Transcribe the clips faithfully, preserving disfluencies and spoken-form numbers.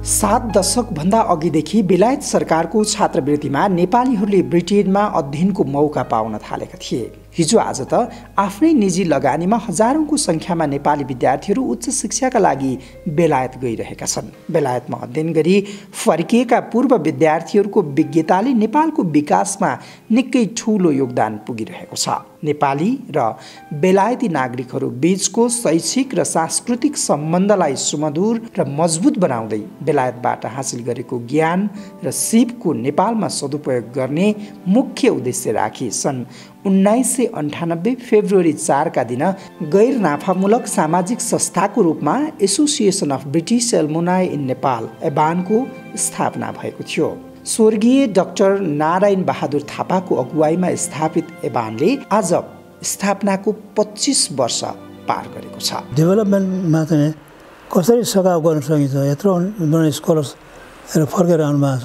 सात दशकभन्दा अघिदेखि बेलायत सरकारको छात्रवृत्तिमा नेपालीहरूले ब्रिटेनमा अध्ययनको मौका पाउन थालेका थिए। हिजो आज त आफ्नै निजी लगानीमा हजारौंको संख्यामा नेपाली विद्यार्थीहरू उच्च शिक्षाका लागि बेलायत गइरहेका छन्। बेलायतमा अध्ययन गरी फर्किएका पूर्व विद्यार्थीहरूको विज्ञताले नेपालको विकासमा निकै ठूलो योगदान पुगिरहेको छ। नेपाली र बेलायती नागरिकहरू बीचको शैक्षिक र सांस्कृतिक सम्बन्धलाई सुमधुर र मजबुत बनाउँदै बेलायतबाट हासिल गरेको ज्ञान र सिपको नेपालमा सदुपयोग गर्ने मुख्य उद्देश्य राखी सन् उन्नाइस सय अन्ठानब्बे फेब्रुअरी चार का दिन गैर नाफामूलक सामाजिक संस्थाको रूपमा association of British alumni in Nepal एबानको स्थापना भएको थियो। स्वर्गीय डाक्टर नारायण बहादुर थापाको अगुवाईमा स्थापित एबानले आज स्थापनाको पच्चीस वर्ष पार गरेको छ। डेभलपमेन्टमा चाहिँ कसरी सघाउ गर्न सकिन्छ, यत्रो स्कलर्सहरू फर्केर आउनु भएको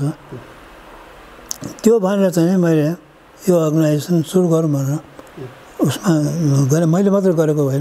छ, त्यो भनेर चाहिँ मैले यो अर्गनाइजेसन सुरु गरौँ भनेर उसमा गरेँ। मैले मात्र गरेको होइन,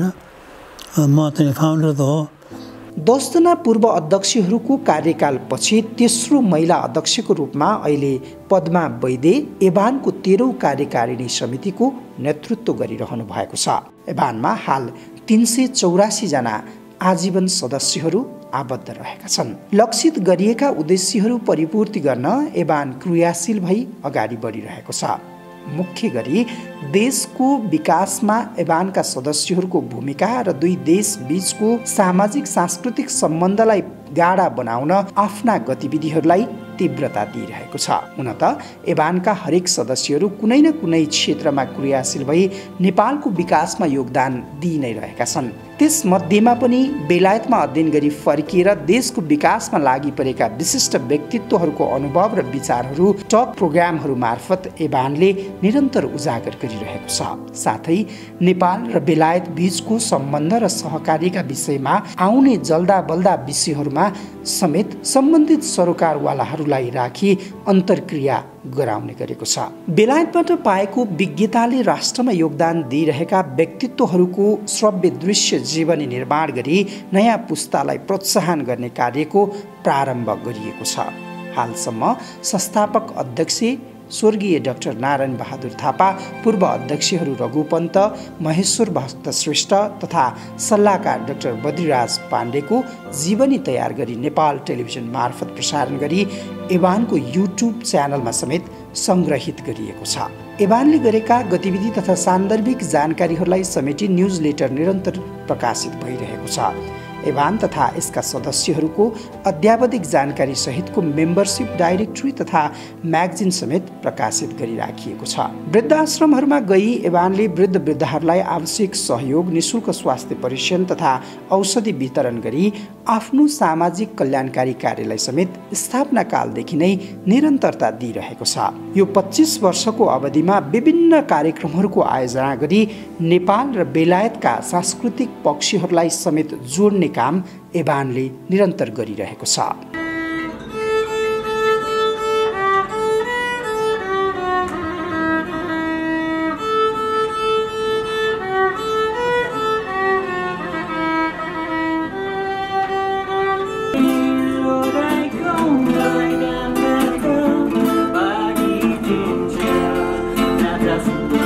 म चाहिँ फाउन्डर त हो। दसजना पूर्व अध्यक्षहरूको कार्यकालपछि तेस्रो महिला अध्यक्षको रूपमा अहिले पद्मा वैद्य एबानको तेह्रौं कार्यकारिणी समितिको नेतृत्व गरिरहनु भएको छ। एबानमा हाल तीन सय चौरासी जना आजीवन सदस्यहरू आबद्ध रहेका छन्। लक्षित गरिएका उद्देश्यहरू परिपूर्ति गर्न एबान क्रियाशील भई अगाडि बढिरहेको छ। मुख्य गरी देशको विकासमा एबानका सदस्यहरूको भूमिका र दुई देश बीचको सामाजिक सांस्कृतिक सम्बन्धलाई गाढा बनाउन आफ्ना गतिविधिहरूलाई तीव्रता दिइरहेको छ। हुन त एबानका हरेक सदस्यहरू कुनै न कुनै क्षेत्रमा क्रियाशील भई नेपालको विकासमा योगदान दिइ नै रहेका छन्। त्यस मध्येमा पनि बेलायतमा अध्ययन गरी फर्किएर देशको विकासमा लागि परेका विशिष्ट व्यक्तित्वहरूको अनुभव र विचारहरू टक प्रोग्रामहरू मार्फत एबानले निरन्तर उजागर गरिरहेको छ। साथै नेपाल र बेलायत बीचको सम्बन्ध र सहकार्यका विषयमा आउने जल्दा बल्दा विषयहरूमा समेत सम्बन्धित सरोकारवालाहरूलाई राखी अन्तर्क्रिया गराउने गरेको छ। बेलायतबाट पाएको विज्ञताले राष्ट्रमा योगदान दिइरहेका व्यक्तित्वहरूको श्रव्य दृश्य जीवनी निर्माण गरी नयाँ पुस्तालाई प्रोत्साहन गर्ने कार्यको प्रारम्भ गरिएको छ। हालसम्म संस्थापक अध्यक्ष स्वर्गीय डाक्टर नारायण बहादुर थापा, पूर्व अध्यक्षहरू रघु पन्त, महेश्वर भक्त श्रेष्ठ तथा सल्लाहकार डाक्टर बद्रीराज पाण्डेको जीवनी तयार गरी नेपाल टेलिभिजन मार्फत प्रसारण गरी एबानको युट्युब च्यानलमा समेत संग्रहित गरिएको छ। एबानले गरेका गतिविधि तथा सान्दर्भिक जानकारीहरूलाई समेटी न्युज लेटर निरन्तर प्रकाशित भइरहेको छ। एबान तथा यसका सदस्यहरूको अध्यावधिक जानकारी सहितको मेम्बरसिप डाइरेक्टरी तथा म्यागजिन समेत प्रकाशित गरिराखिएको छ। वृद्धाश्रमहरूमा गई एबानले वृद्ध वृद्धाहरूलाई आवश्यक सहयोग, निशुल्क स्वास्थ्य परीक्षण तथा औषधि वितरण गरी आफ्नो सामाजिक कल्याणकारी कार्यलाई समेत स्थापना कालदेखि नै निरन्तरता दिइरहेको छ। यो पच्चीस वर्षको अवधिमा विभिन्न कार्यक्रमहरूको आयोजना गरी नेपाल र बेलायतका सांस्कृतिक पक्षहरूलाई समेत जोड्ने काम एबानले निरन्तर गरिरहेको छ। That's